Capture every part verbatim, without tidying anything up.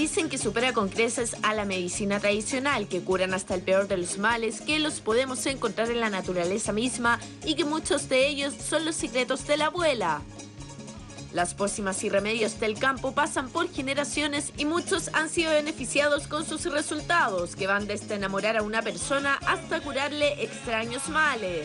Dicen que supera con creces a la medicina tradicional, que curan hasta el peor de los males, que los podemos encontrar en la naturaleza misma y que muchos de ellos son los secretos de la abuela. Las pócimas y remedios del campo pasan por generaciones y muchos han sido beneficiados con sus resultados, que van desde enamorar a una persona hasta curarle extraños males.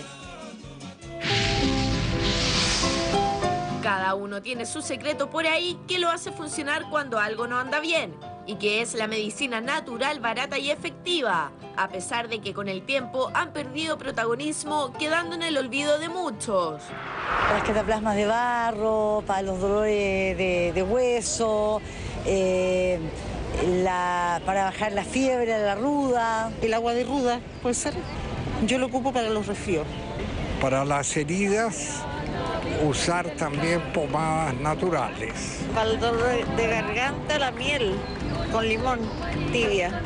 Cada uno tiene su secreto por ahí que lo hace funcionar cuando algo no anda bien, y que es la medicina natural, barata y efectiva, a pesar de que con el tiempo han perdido protagonismo, quedando en el olvido de muchos. Las cataplasmas de barro, para los dolores de, de hueso, eh, la, para bajar la fiebre, la ruda. El agua de ruda, puede ser. Yo lo ocupo para los resfríos. Para las heridas, usar también pomadas naturales. Para el dolor de garganta, la miel con limón tibia.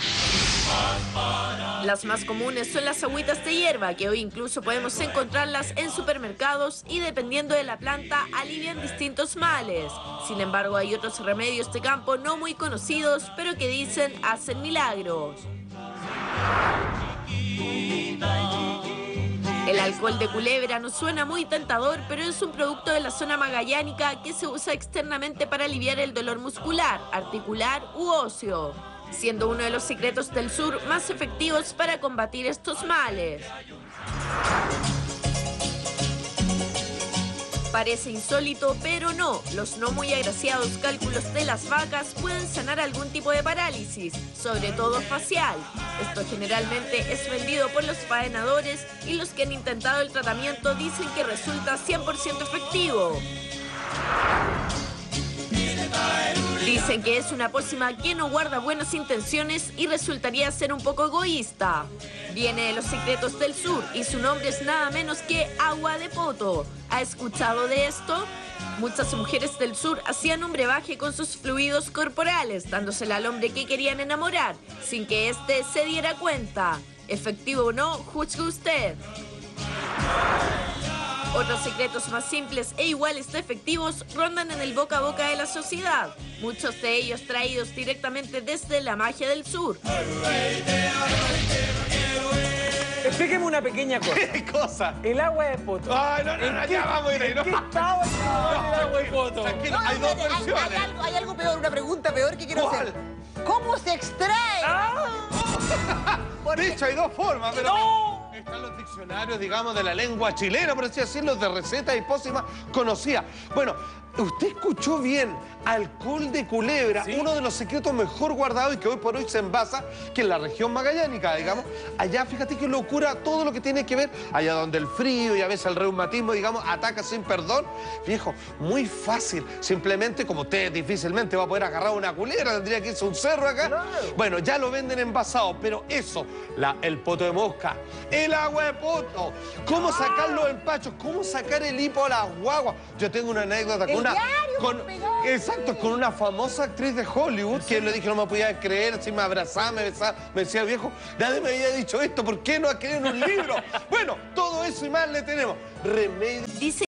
Las más comunes son las agüitas de hierba, que hoy incluso podemos encontrarlas en supermercados y dependiendo de la planta alivian distintos males. Sin embargo, hay otros remedios de campo no muy conocidos, pero que dicen hacen milagros. El alcohol de culebra nos suena muy tentador, pero es un producto de la zona magallánica que se usa externamente para aliviar el dolor muscular, articular u óseo, siendo uno de los secretos del sur más efectivos para combatir estos males. Parece insólito, pero no. Los no muy agraciados cálculos de las vacas pueden sanar algún tipo de parálisis, sobre todo facial. Esto generalmente es vendido por los faenadores y los que han intentado el tratamiento dicen que resulta cien por ciento efectivo. Dicen que es una pócima que no guarda buenas intenciones y resultaría ser un poco egoísta. Viene de los secretos del sur y su nombre es nada menos que agua de poto. ¿Ha escuchado de esto? Muchas mujeres del sur hacían un brebaje con sus fluidos corporales, dándosela al hombre que querían enamorar, sin que éste se diera cuenta. ¿Efectivo o no? Juzgue usted. Otros secretos más simples e iguales de efectivos rondan en el boca a boca de la sociedad, muchos de ellos traídos directamente desde la magia del sur. Explíqueme una pequeña cosa. ¿Qué cosa? El agua de poto. Ay, no, no, no, qué, ya vamos a ir ahí. ¿En No. qué estado está el agua de poto? Tranquilo, No, hay dos espérate, hay, versiones. hay algo, hay algo peor, una pregunta peor que quiero ¿Cuál? hacer. ¿Cómo se extrae? Dicho, hay dos formas, pero... ¡No! Están los diccionarios, digamos, de la lengua chilena, por así decirlo, de recetas y pócimas conocidas. Bueno, usted escuchó bien, alcohol de culebra, ¿Sí? Uno de los secretos mejor guardados y que hoy por hoy se envasa, que en la región magallánica, digamos. Allá, fíjate qué locura, todo lo que tiene que ver, allá donde el frío y a veces el reumatismo, digamos, ataca sin perdón. Viejo, muy fácil. Simplemente, como usted difícilmente va a poder agarrar una culebra, tendría que irse a un cerro acá. Claro. Bueno, ya lo venden envasado, pero eso, la, el poto de mosca, el agua de poto, cómo sacar los empachos, cómo sacar el hipo a las guaguas. Yo tengo una anécdota con El una... diario, con, pegado. exacto, con una famosa actriz de Hollywood, que le dije no me podía creer, así me abrazaba, me besaba, me decía, viejo, nadie me había dicho esto, ¿por qué no ha querido en un libro? Bueno, todo eso y más le tenemos. Remedio. Dice